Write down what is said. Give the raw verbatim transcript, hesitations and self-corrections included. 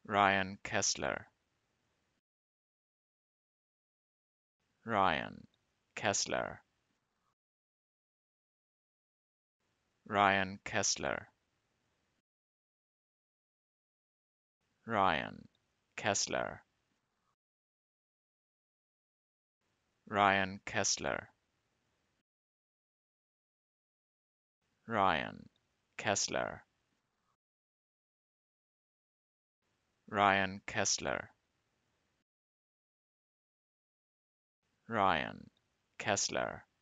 Ryan Kesler, Ryan Kesler, Ryan Kesler, Ryan Kesler, Ryan Kesler, Ryan Kesler, Ryan Kesler, Ryan Kesler,